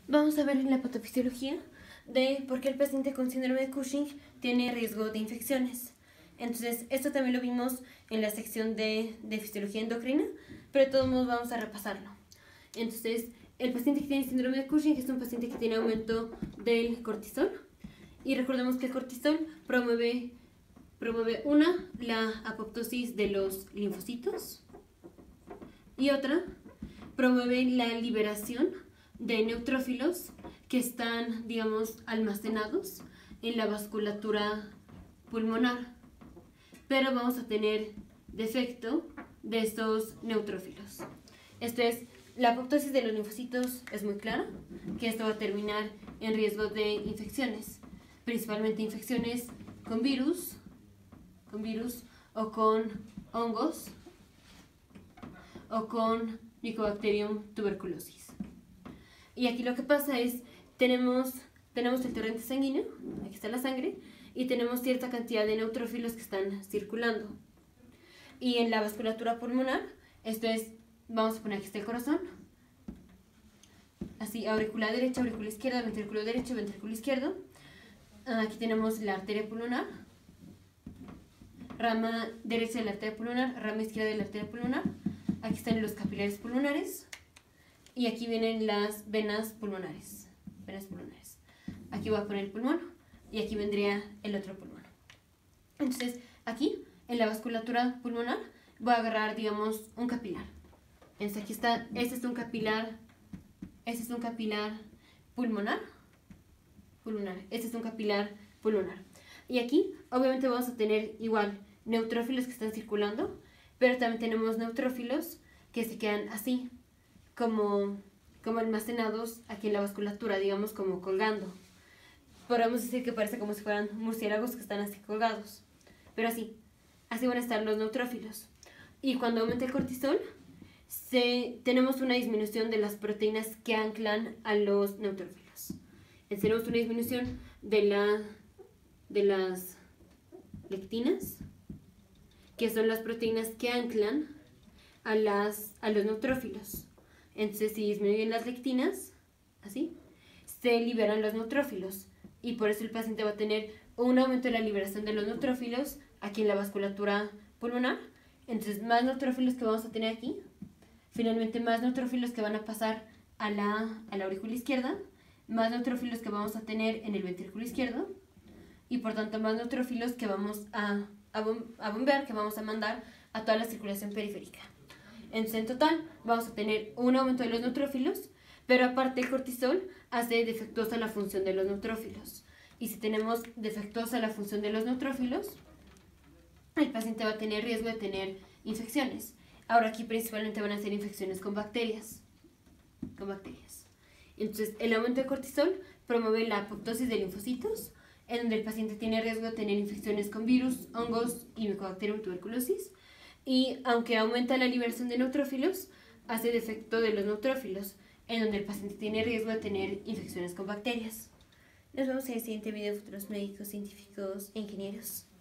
Vamos a ver la patofisiología de por qué el paciente con síndrome de Cushing tiene riesgo de infecciones. Entonces, esto también lo vimos en la sección de fisiología endocrina, pero de todos modos vamos a repasarlo. Entonces, el paciente que tiene síndrome de Cushing es un paciente que tiene aumento del cortisol. Y recordemos que el cortisol promueve la apoptosis de los linfocitos y otra promueve la liberación de neutrófilos que están, digamos, almacenados en la vasculatura pulmonar. Pero vamos a tener defecto de estos neutrófilos. Esto es, la apoptosis de los linfocitos es muy clara, que esto va a terminar en riesgo de infecciones, principalmente infecciones con virus o con hongos o con Mycobacterium tuberculosis. Y aquí lo que pasa es, tenemos el torrente sanguíneo, aquí está la sangre, y tenemos cierta cantidad de neutrófilos que están circulando. Y en la vasculatura pulmonar, esto es, vamos a poner aquí está el corazón, así, aurícula derecha, aurícula izquierda, ventrículo derecho, ventrículo izquierdo. Aquí tenemos la arteria pulmonar, rama derecha de la arteria pulmonar, rama izquierda de la arteria pulmonar. Aquí están los capilares pulmonares y aquí vienen las venas pulmonares. Aquí voy a poner el pulmón y aquí vendría el otro pulmón. Entonces, aquí en la vasculatura pulmonar voy a agarrar, digamos, un capilar. Entonces, aquí está, este es un capilar pulmonar. Este es un capilar pulmonar. Y aquí, obviamente, vamos a tener igual neutrófilos que están circulando, pero también tenemos neutrófilos que se quedan así, como almacenados aquí en la vasculatura, digamos, como colgando. Podemos decir que parece como si fueran murciélagos que están así colgados, pero así van a estar los neutrófilos. Y cuando aumenta el cortisol, tenemos una disminución de las proteínas que anclan a los neutrófilos. Tenemos una disminución de las lectinas, que son las proteínas que anclan a los neutrófilos. Entonces, si disminuyen las lectinas, así, se liberan los neutrófilos. Y por eso el paciente va a tener un aumento de la liberación de los neutrófilos aquí en la vasculatura pulmonar. Entonces, más neutrófilos que vamos a tener aquí. Finalmente, más neutrófilos que van a pasar a la aurícula izquierda. Más neutrófilos que vamos a tener en el ventrículo izquierdo. Y por tanto, más neutrófilos que vamos a bombear, que vamos a mandar a toda la circulación periférica. Entonces, en total, vamos a tener un aumento de los neutrófilos, pero aparte el cortisol hace defectuosa la función de los neutrófilos. Y si tenemos defectuosa la función de los neutrófilos, el paciente va a tener riesgo de tener infecciones. Ahora aquí principalmente van a ser infecciones con bacterias. Entonces, el aumento de cortisol promueve la apoptosis de linfocitos, en donde el paciente tiene riesgo de tener infecciones con virus, hongos y Mycobacterium tuberculosis. Y aunque aumenta la liberación de neutrófilos, hace defecto de los neutrófilos, en donde el paciente tiene riesgo de tener infecciones con bacterias. Nos vemos en el siguiente video, futuros médicos, científicos e ingenieros.